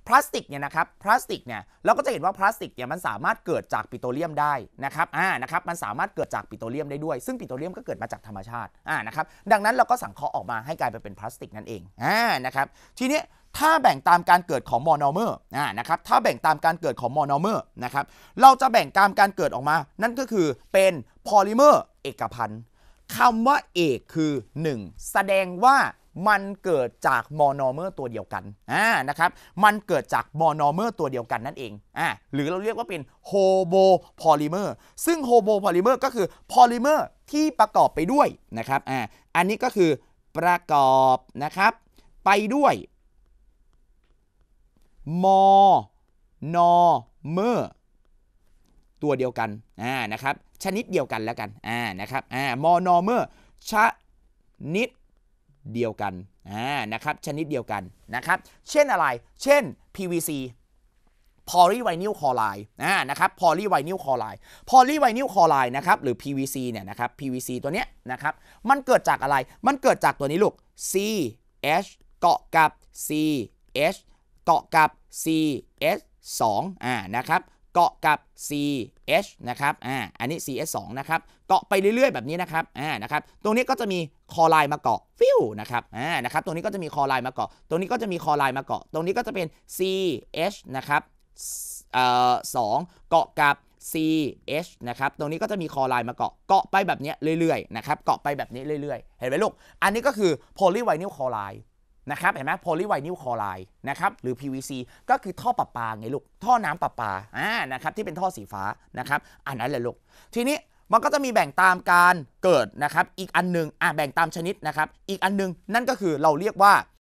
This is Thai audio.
พลาสติกเนี่ยนะครับพลาสติกเนี่ยเราก็จะเห็นว่าพลาสติกเนี่ยมันสามารถเกิดจากปิโตรเลียมได้นะครับนะครับมันสามารถเกิดจากปิโตรเลียมได้ด้วยซึ่งปิโตรเลียมก็เกิดมาจากธรรมชาตินะครับดังนั้นเราก็สังเคราะห์ออกมาให้กลายเป็นพลาสติกนั่นเองนะครับทีนี้ถ้าแบ่งตามการเกิดของโมโนเมอร์นะครับถ้าแบ่งตามการเกิดของโมโนเมอร์นะครับเราจะแบ่งตามการเกิดออกมานั่นก็คือเป็นพอลิเมอร์เอกพันธ์คำว่าเอกคือ1แสดงว่ามันเกิดจากโมโนเมอร์ตัวเดียวกันนะครับมันเกิดจากโมโนเมอร์ตัวเดียวกันนั่นเองหรือเราเรียกว่าเป็นโฮโบพอลิเมอร์ซึ่งโฮโบพอลิเมอร์ก็คือพอลิเมอร์ที่ประกอบไปด้วยนะครับอันนี้ก็คือประกอบนะครับไปด้วยโมโนเมอร์ตัวเดียวกันนะครับชนิดเดียวกันแล้วกันนะครับโมโนเมอร์ชนิดเดียวกันนะครับชนิดเดียวกันนะครับเช่นอะไรเช่น PVC พอลีไวนิลคลอไรด์นะครับพอลีไวนิลคลอไรด์นะครับหรือ PVC เนี่ยนะครับ PVC ตัวเนี้ยนะครับมันเกิดจากอะไรมันเกิดจากตัวนี้ลูก CH เกาะกับ CH เกาะกับ CH2 นะครับเกาะกับ CH นะครับอันนี้ CH2 นะครับเกาะไปเรื่อยๆแบบนี้นะครับนะครับตรงนี้ก็จะมีคลอไรด์มาเกาะฟิวนะครับนะครับตรงนี้ก็จะมีคลอไรด์มาเกาะตรงนี้ก็จะมีคลอไรด์มาเกาะตรงนี้ก็จะเป็น CH นะครับ2เกาะกับ CH นะครับตรงนี้ก็จะมีคลอไรด์มาเกาะไปแบบนี้เรื่อยๆนะครับเกาะไปแบบนี้เรื่อยๆเห็นไหมลูกอันนี้ก็คือโพลีไวนิลคลอไรด์นะครับเห็นไหมโพลีไวนิลคลอไรด์นะครับหรือ PVC ก็คือท่อประปาไงลูกท่อน้ำประปานะครับที่เป็นท่อสีฟ้านะครับอันนั้นแหละลูกทีนี้มันก็จะมีแบ่งตามการเกิดนะครับอีกอันนึงแบ่งตามชนิดนะครับอีกอันนึงนั่นก็คือเราเรียกว่า